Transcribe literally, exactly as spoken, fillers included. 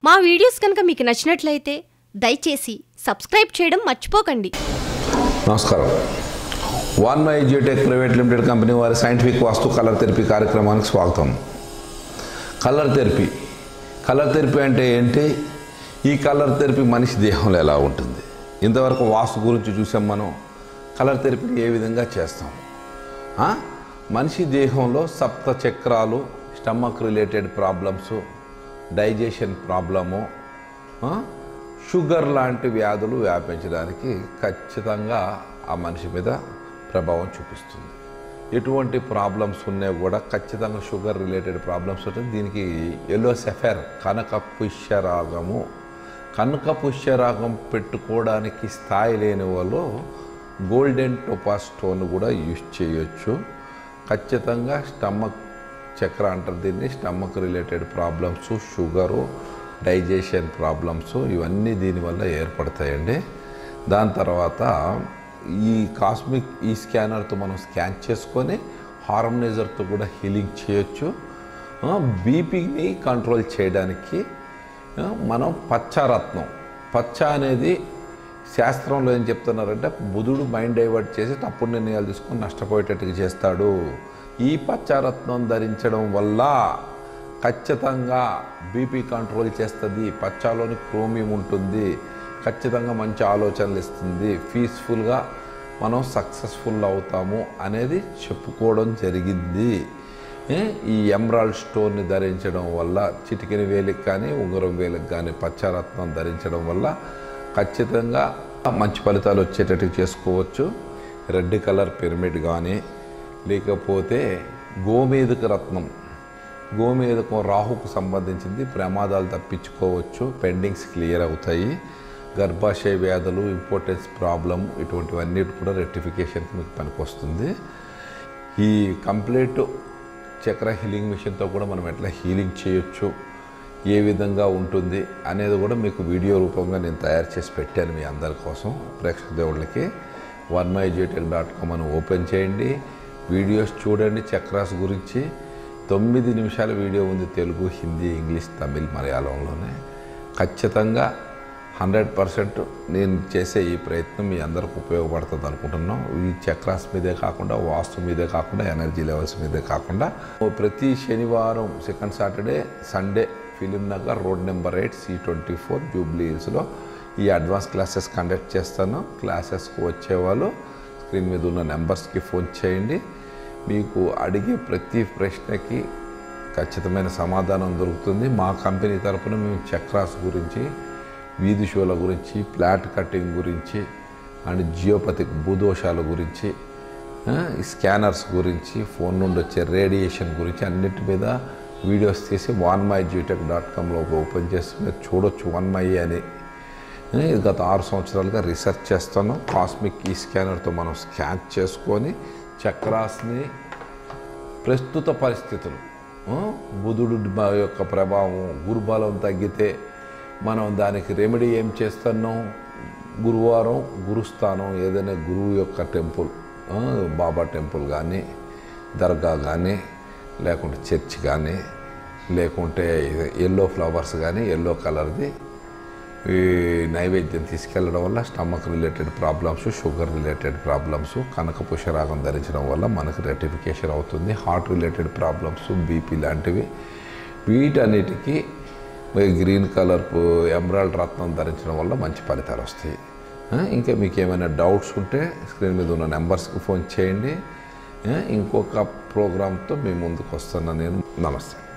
మా వీడియోస్ కనుక మీకు నచ్చినట్లయితే దయచేసి సబ్స్క్రైబ్ చేయడం మర్చిపోకండి. నమస్కారం. One my geotech private limited company వారి సైంటిఫిక్ వాస్తు కలర్ థెరపీ కార్యక్రమానికి స్వాగతం. కలర్ థెరపీ కలర్ థెరపీ అంటే ఏంటి? ఈ కలర్ థెరపీ మనిషి దేహంలో ఎలా ఉంటుంది? ఇంతవరకు వాస్తు గురించి చూసాం. మనం కలర్ థెరపీని ఏ విధంగా చేస్తాం? మనిషి దేహంలో సప్త చక్రాలు, stomach related problems, digestion problem, sugar లాంటి వ్యాధులు వ్యాపించడానికి ఖచ్చితంగా ఆ మనిషి మీద ప్రభావం చూపిస్తుంది. ఎటువంటి ప్రాబ్లమ్స్ ఉన్నా కూడా ఖచ్చితంగా షుగర్ రిలేటెడ్ ప్రాబ్లమ్స్ ఉంటుంది. దీనికి ఎల్లో సెఫైర్ కనక పుష్యరాగము కనక పుష్యరాగం పెట్టుకోవడానికి స్థాయి లేని వాళ్ళు గోల్డెన్ టోపాజ్ స్టోన్ కూడా యూజ్ చేయొచ్చు. ఖచ్చితంగా స్టమక్ చక్ర అంటారు దీన్ని. Stomach related problems, sugar, digestion problems ఇవన్నీ దీనివల్ల ఏర్పడతాయండి. దాని తర్వాత ఈ కాస్మిక్ ఈ స్కానర్తో మనం స్కాన్ చేసుకొని హార్మోనైజర్తో కూడా హీలింగ్ చేయొచ్చు. బీపీని కంట్రోల్ చేయడానికి మనం పచ్చారత్నం, పచ్చ అనేది శాస్త్రంలో ఏం చెప్తున్నారంటే బుధుడు మైండ్ డైవర్ట్ చేసి తప్పుడు నిర్ణయాలు తీసుకొని నష్టపోయేటట్టుగా చేస్తాడు. ఈ పచ్చారత్నం ధరించడం వల్ల ఖచ్చితంగా బీపీ కంట్రోల్ చేస్తుంది. పచ్చాలోని క్రోమియం ఉంటుంది. ఖచ్చితంగా మంచి ఆలోచనలు ఇస్తుంది. పీస్ఫుల్గా మనం సక్సెస్ఫుల్ అవుతాము అనేది చెప్పుకోవడం జరిగింది. ఈ ఎమరాల్డ్ స్టోన్ని ధరించడం వల్ల, చిటికెన వేలికి కానీ ఉంగరం వేలికి కానీ పచ్చారత్నం ధరించడం వల్ల ఖచ్చితంగా మంచి ఫలితాలు వచ్చేటట్టు చేసుకోవచ్చు. రెడ్ కలర్ పిరమిడ్ కానీ, లేకపోతే గోమేధిక రత్నం, గోమేధికం రాహుకు సంబంధించింది. ప్రమాదాలు తప్పించుకోవచ్చు, పెండింగ్స్ క్లియర్ అవుతాయి. గర్భాశయ వ్యాధులు, ఇంపార్టెన్స్ ప్రాబ్లం ఇటువంటివన్నిటి కూడా రెక్టిఫికేషన్కి మీకు పనికొస్తుంది. ఈ కంప్లీట్ చక్ర హీలింగ్ మిషన్తో కూడా మనం ఎట్లా హీలింగ్ చేయొచ్చు, ఏ విధంగా ఉంటుంది అనేది కూడా మీకు వీడియో రూపంగా నేను తయారు చేసి పెట్టాను మీ అందరి కోసం. ప్రేక్షక దేవుళ్ళకి one my geotech dot com అని ఓపెన్ చేయండి, వీడియోస్ చూడండి. చక్రాస్ గురించి తొమ్మిది నిమిషాల వీడియో ఉంది, తెలుగు, హిందీ, ఇంగ్లీష్, తమిళ్, మలయాళంలోనే. ఖచ్చితంగా హండ్రెడ్ పర్సెంట్ నేను చేసే ఈ ప్రయత్నం మీ అందరికి ఉపయోగపడుతుంది అనుకుంటున్నాం. ఈ చక్రాస్ మీదే కాకుండా, వాస్తు మీదే కాకుండా, ఎనర్జీ లెవెల్స్ మీదే కాకుండా ప్రతి శనివారం, second Saturday, Sunday film Nagar road number eight C twenty four Jubilee హిల్స్లో ఈ అడ్వాన్స్ క్లాసెస్ కండక్ట్ చేస్తాను. క్లాసెస్కి వచ్చేవాళ్ళు స్క్రీన్ మీద ఉన్న నెంబర్స్కి ఫోన్ చేయండి. మీకు అడిగే ప్రతి ప్రశ్నకి ఖచ్చితమైన సమాధానం దొరుకుతుంది. మా కంపెనీ తరఫున మేము చక్రాస్ గురించి, వీధి షోల గురించి, ఫ్లాట్ కటింగ్ గురించి అండ్ జియోపతిక్ భూదోషాల గురించి, స్కానర్స్ గురించి, ఫోన్ నుండి వచ్చే రేడియేషన్ గురించి అన్నిటి మీద వీడియోస్ తీసి వన్ మై జియోటెక్ డాట్ కామ్లో ఓపెన్ చేసి మీరు చూడొచ్చు. వన్ మై అని గత ఆరు సంవత్సరాలుగా రీసెర్చ్ చేస్తాను. కాస్మిక్ ఈ స్కానర్తో మనం స్కాన్ చేసుకొని చక్రాస్ని ప్రస్తుత పరిస్థితులు, బుధుడు యొక్క ప్రభావం, గురుబలం తగ్గితే మనం దానికి రెమెడీ ఏం చేస్తున్నాం? గురువారం గురుస్థానం, ఏదైనా గురువు యొక్క టెంపుల్, బాబా టెంపుల్ కానీ, దర్గా కానీ, లేకుంటే చర్చ్ కానీ, లేకుంటే ఎల్లో ఫ్లవర్స్ కానీ, ఎల్లో కలర్ది ఈ నైవేద్యం తీసుకెళ్ళడం వల్ల stomach related problems, sugar related problems, కనక పుష్యరాగం ధరించడం వల్ల మనకు రెక్టిఫికేషన్ అవుతుంది. హార్ట్ రిలేటెడ్ ప్రాబ్లమ్స్, బీపీ లాంటివి, వీటన్నిటికీ గ్రీన్ కలర్ ఎమరాల్డ్ రత్నం ధరించడం వల్ల మంచి ఫలితాలు వస్తాయి. ఇంకా మీకు ఏమైనా డౌట్స్ ఉంటే స్క్రీన్ మీద ఉన్న నెంబర్స్కి ఫోన్ చేయండి. ఇంకొక ప్రోగ్రామ్తో మీ ముందుకు వస్తున్నా నేను. నమస్తే.